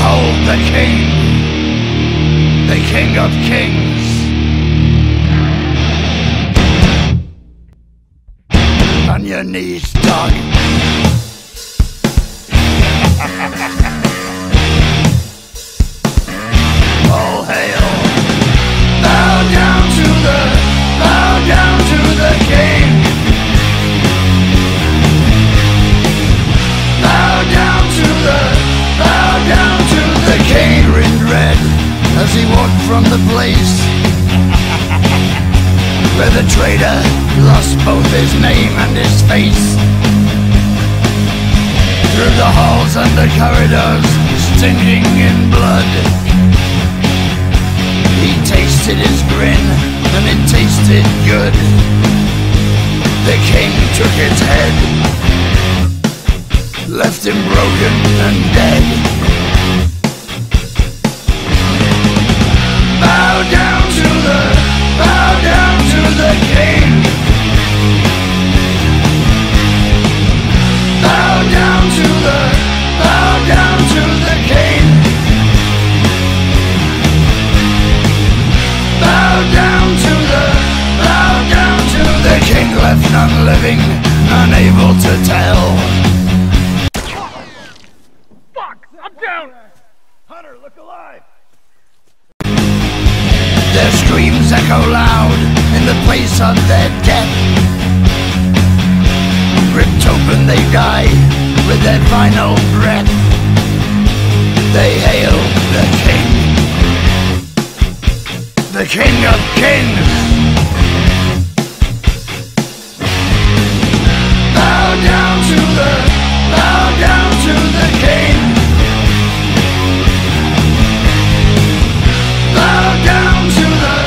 Behold the King of Kings. On your knees, dog. All hail. Bow down to the King. Bow down to the King. Grinned red as he walked from the place where the traitor lost both his name and his face. Through the halls and the corridors, stinking in blood, he tasted his grin, and it tasted good. The king took his head, left him broken and dead. Bow down to the King. Bow down to the King. Bow down to the King, left none living, unable to tell. Fuck! I'm down! Hunter, look alive! Their screams echo loud in the place of their death. Ripped open they die with their final breath. They hail the King of Kings. Bow down to the King. Bow down to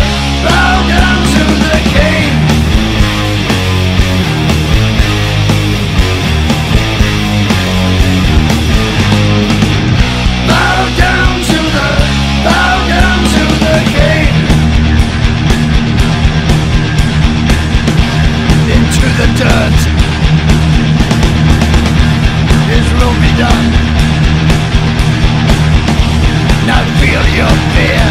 the King. Bow down to the King. Into the dirt. His will be done. Now feel your fear.